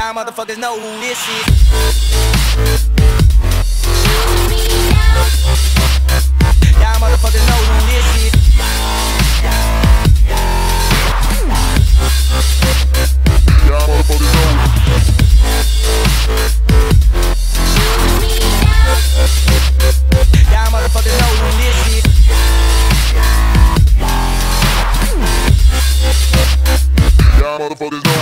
Y'all motherfuckers know who this is. Y'all motherfuckers know who this is. Y'all motherfuckers know. Y'all motherfuckers know who this is. Y'all motherfuckers know.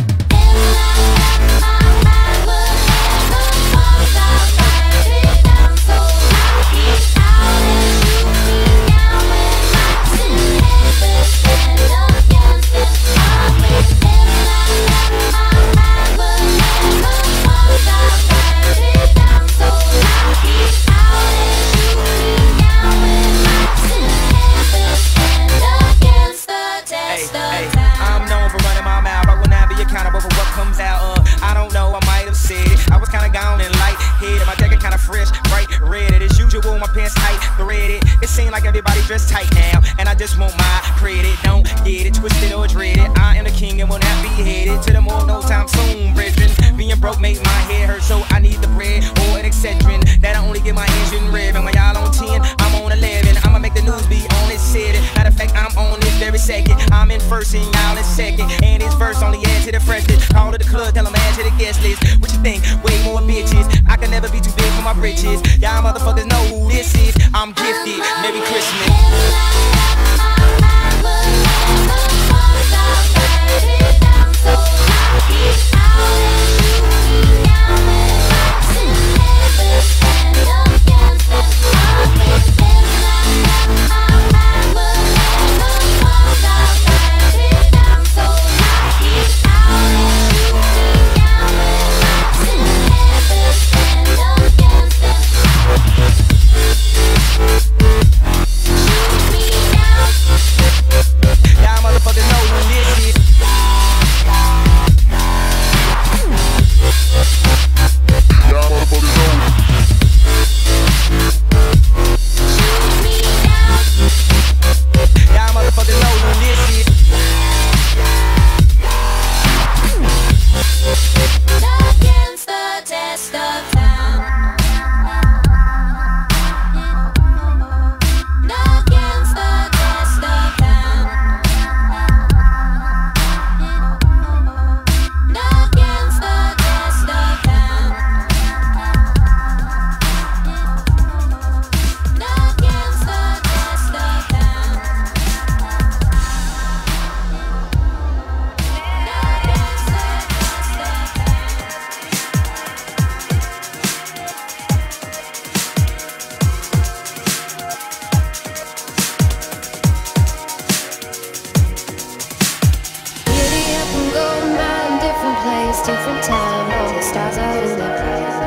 Dressed tight now, and I just want my credit. Don't get it twisted or dreaded. I am the king and will not be headed to the more no time soon, brethren. Being broke made my head hurt, so I need the bread or an Excedrin that'll only get my engine revving. When y'all on 10, I'm on 11. I'ma make the news be on it, said it. Matter of fact, I'm on this very second. I'm in first and y'all in second, and this verse only add to the freshest. Call to the club, tell them add to the guest list. What you think? Way more bitches. I can never be too big for my britches. Y'all motherfuckers know who this is. I'm gifted. Merry Christmas. Different time, all the stars are in their place.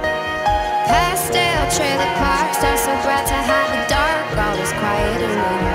Pastel trailer parks are so bright to hide the dark. All is quiet in the night.